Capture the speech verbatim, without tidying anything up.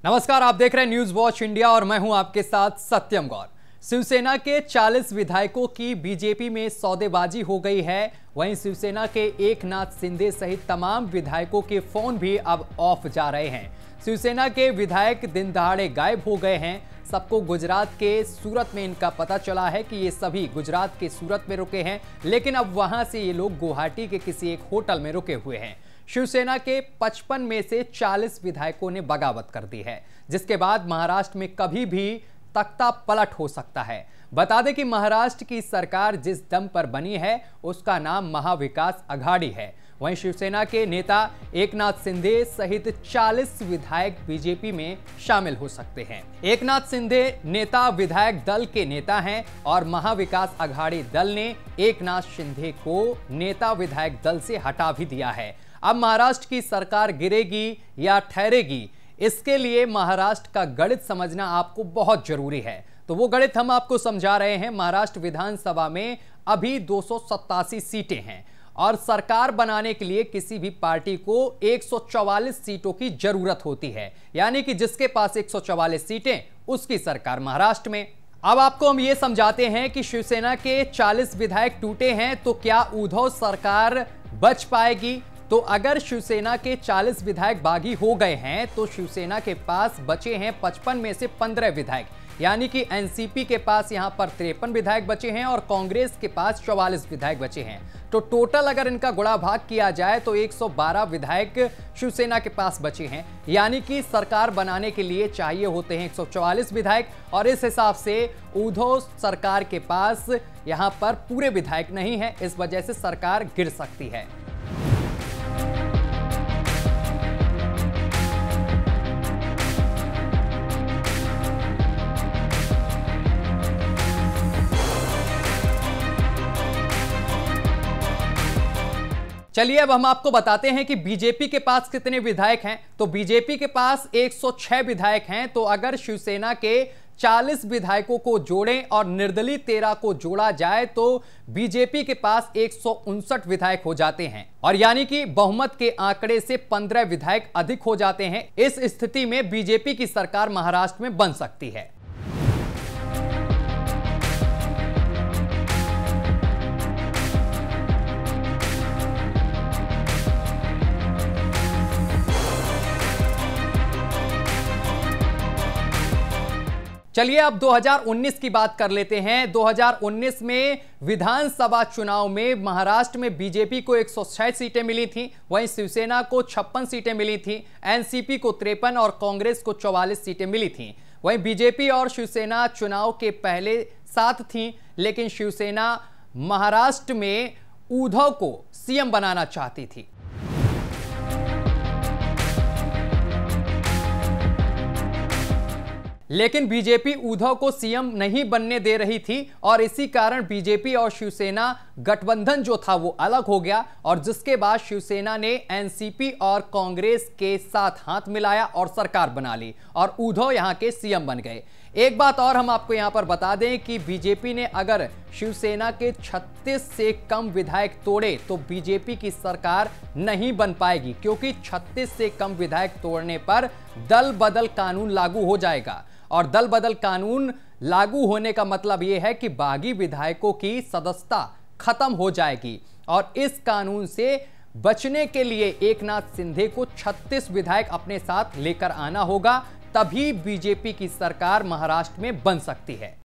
नमस्कार, आप देख रहे हैं न्यूज वॉच इंडिया और मैं हूं आपके साथ सत्यम गौर। शिवसेना के चालीस विधायकों की बीजेपी में सौदेबाजी हो गई है। वहीं शिवसेना के एकनाथ शिंदे सहित तमाम विधायकों के फोन भी अब ऑफ जा रहे हैं। शिवसेना के विधायक दिन दहाड़े गायब हो गए हैं। सबको गुजरात के सूरत में इनका पता चला है कि ये सभी गुजरात के सूरत में रुके हैं, लेकिन अब वहां से ये लोग गुवाहाटी के किसी एक होटल में रुके हुए हैं। शिवसेना के पचपन में से चालीस विधायकों ने बगावत कर दी है, जिसके बाद महाराष्ट्र में कभी भी तख्ता पलट हो सकता है। बता दें कि महाराष्ट्र की सरकार जिस दम पर बनी है उसका नाम महाविकास अघाड़ी है। वहीं शिवसेना के नेता एकनाथ शिंदे सहित चालीस विधायक बीजेपी में शामिल हो सकते हैं। एकनाथ शिंदे नेता विधायक दल के नेता हैं और महाविकास अघाड़ी दल ने एकनाथ शिंदे को नेता विधायक दल से हटा भी दिया है। अब महाराष्ट्र की सरकार गिरेगी या ठहरेगी, इसके लिए महाराष्ट्र का गणित समझना आपको बहुत जरूरी है। तो वो गणित हम आपको समझा रहे हैं। महाराष्ट्र विधानसभा में अभी दो सौ सत्तासी सीटें हैं और सरकार बनाने के लिए किसी भी पार्टी को एक सौ चौवालीस सीटों की जरूरत होती है, यानी कि जिसके पास एक सौ चौवालीस सीटें उसकी सरकार महाराष्ट्र में। अब आपको हम ये समझाते हैं कि शिवसेना के चालीस विधायक टूटे हैं तो क्या उद्धव सरकार बच पाएगी। तो अगर शिवसेना के चालीस विधायक बागी हो गए हैं तो शिवसेना के पास बचे हैं पचपन में से पंद्रह विधायक, यानी कि एनसीपी के पास यहां पर तिरपन विधायक बचे हैं और कांग्रेस के पास चौवालीस विधायक बचे हैं। तो टोटल अगर इनका गुणा भाग किया जाए तो एक सौ बारह विधायक शिवसेना के पास बचे हैं, यानी कि सरकार बनाने के लिए चाहिए होते हैं एक सौ चौवालीस विधायक। और इस हिसाब से उद्धव सरकार के पास यहां पर पूरे विधायक नहीं है, इस वजह से सरकार गिर सकती है। चलिए अब हम आपको बताते हैं कि बीजेपी के पास कितने विधायक हैं। तो बीजेपी के पास एक सौ छह विधायक हैं। तो अगर शिवसेना के चालीस विधायकों को जोड़ें और निर्दलीय तेरह को जोड़ा जाए तो बीजेपी के पास एक सौ उनसठ विधायक हो जाते हैं, और यानी कि बहुमत के आंकड़े से पंद्रह विधायक अधिक हो जाते हैं। इस स्थिति में बीजेपी की सरकार महाराष्ट्र में बन सकती है। चलिए अब दो हज़ार उन्नीस की बात कर लेते हैं। दो हज़ार उन्नीस में विधानसभा चुनाव में महाराष्ट्र में बीजेपी को एक सौ छह सीटें मिली थीं, वहीं शिवसेना को छप्पन सीटें मिली थीं, एनसीपी को तिरपन और कांग्रेस को चौवालीस सीटें मिली थीं। वहीं बीजेपी और शिवसेना चुनाव के पहले साथ थीं, लेकिन शिवसेना महाराष्ट्र में उद्धव को सीएम बनाना चाहती थी। लेकिन बीजेपी उद्धव को सीएम नहीं बनने दे रही थी और इसी कारण बीजेपी और शिवसेना गठबंधन जो था वो अलग हो गया, और जिसके बाद शिवसेना ने एनसीपी और कांग्रेस के साथ हाथ मिलाया और सरकार बना ली और उद्धव यहां के सीएम बन गए। एक बात और हम आपको यहां पर बता दें कि बीजेपी ने अगर शिवसेना के छत्तीस से कम विधायक तोड़े तो बीजेपी की सरकार नहीं बन पाएगी, क्योंकि छत्तीस से कम विधायक तोड़ने पर दल बदल कानून लागू हो जाएगा। और दल बदल कानून लागू होने का मतलब यह है कि बागी विधायकों की सदस्यता खत्म हो जाएगी, और इस कानून से बचने के लिए एकनाथ शिंदे को छत्तीस विधायक अपने साथ लेकर आना होगा, तभी बीजेपी की सरकार महाराष्ट्र में बन सकती है।